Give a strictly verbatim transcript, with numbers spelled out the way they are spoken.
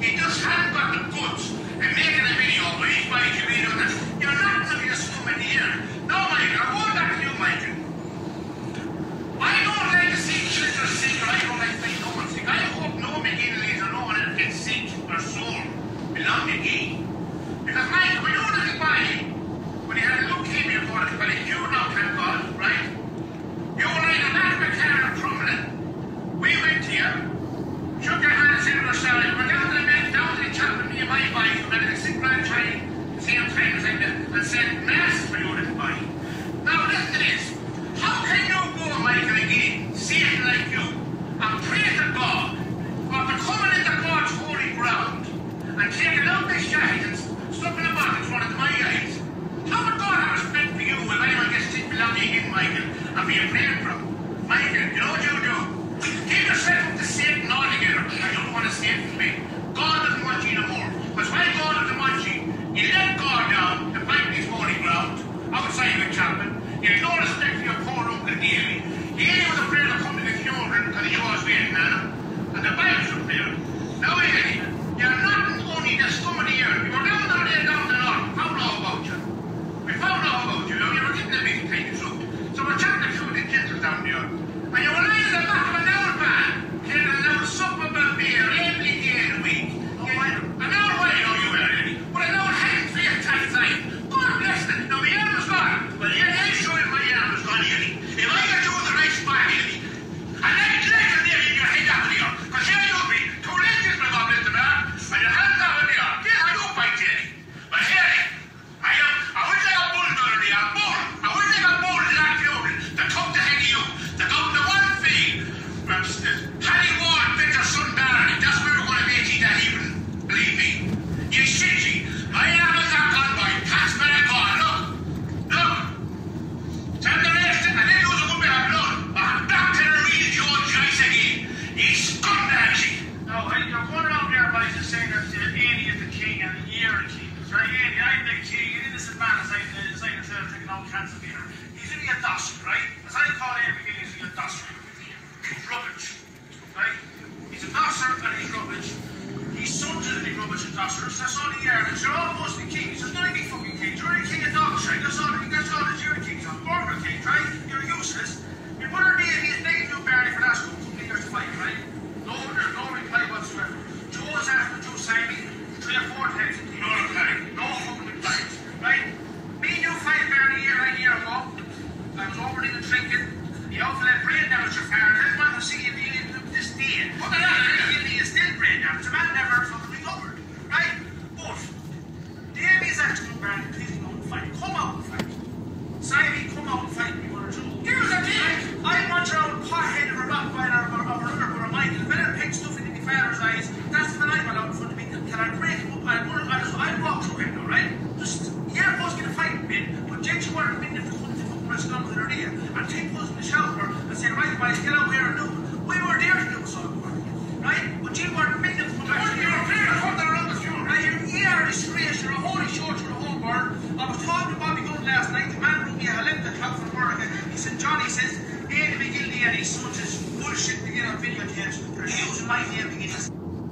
He just hasn't got the guts and making a video where he's by you in on this. You're not going to be a scum in the air. No, Michael, I'm going back to you, Michael. I don't like to see children sick, or I don't like to see no one sick. I hope no McGinleys or no one else gets sick or sore belong to me. Because, Michael, when you look at body, when he had leukemia for it, but he cured now, thank God, right? You were like a back of a car and crumbling. We went here, shook your hands in the sorry, we went down to the men, down to the chap with me and my bike, who had a sick grandchild at the same time as I did, and said, Mass for you, little boy. Now, listen to this. How can you go, Michael, again, Satan like you, and pray to God for coming into God's holy ground and taking out this jacket and stuffing a bottle in front of my eyes? How would God have respect for you if anyone gets sick belonging in, Michael, and be praying for him? Michael, you know what you do? Give yourself up to Satan altogether. I don't want to say it for me. God doesn't want you no more. Because when God doesn't want you, you let God down to fight this holy ground outside the chapel. You have no respect for your poor uncle Davy. He ain't was afraid to come to the funeral because he was waiting on him. And the Bible's up there. Now, Eddie, you're not only the scum of the earth. You were down down there down the north. Found out about you. We found out about you. You were getting a big thing to truth. So we're chatting to the gentles down there. And you were lying in the back of an hour van, getting an hour sup about beer every day of the week. An hour wide, oh, you were, Eddie. With an hour hand for your tax time. God bless them. Now, my arm was gone. Well, yeah, I'll show you my arm was gone, Eddie. If I got you in the right spot, Eddie, and then drink and nearly your head out of the earth. Because here you'll be, two legs for God bless them, man. And your hands out of the earth. Get how you fight, Eddie. But here, I am, I wish I got bull down there, a bull. I wish I got bull in that funeral. To come to head of you. To go to one field. From Harry Ward, Victor Sundarn. That's where we're going to make you that evening. Believe me. You shitty. My arm is not gone by. That's where I go. Look. Look. Tell the rest, and then you'll go back blood. I'm back to the real George Joyce again. You scumbag. No, you're going around there, boys, and saying that Andy is the king and you're the king. Right, Andy, I'm the king. An innocent man as I say himself taking out cancer here. He's really a dastard, right? As I call Andy McGinley, he's a dastard. He's rubbish. Right? He's a dastard and he's rubbish. He's sons of the big rubbish and dastards. That's all he are. You're almost the king. There's not any fucking king. You're the king of dogs, right? That's all that's all that you're the king of. Burger king, right? You're useless. Your brother Davey is begging you barely for that school couple of years to fight, right? No, there's no reply whatsoever. Joe's after Joe Simon, three or four times. No reply. No fucking reply. Right? Me and you fight barely a year and a year ago. I was over in the drinking. The awful had brain damage your father. I didn't want to see you being this day. But the Andy is still brain damage. The man never fucking recovered. Right? But Davey's actually bad. Please go and fight. Come out and fight. Simon, come out and fight me, one or two. Here's the thing. I want your old pothead of a rock by our brother or a Michael. Better pick stuff into my father's eyes. That's when I'm allowed in front of me. Can I break him up? I'll, I'll, I'll walk through him now, right? Just, yeah, boss, get a fight with me. But Jake, you weren't a minute to come to fucking rest down to their ear. And take us in the shower and say, right, boys, get out here and do it. We were there to do it, so right? But you weren't a minute to come back to the ear. Right? You are a disgrace. You're a holy short. You're a whole bird. I was talking to Bobby Gunn last night. The man wrote me a left the clock from America. He said, Johnny says, Andy McGinley and his sons is bullshit to get on videotapes. They're using my name to get his.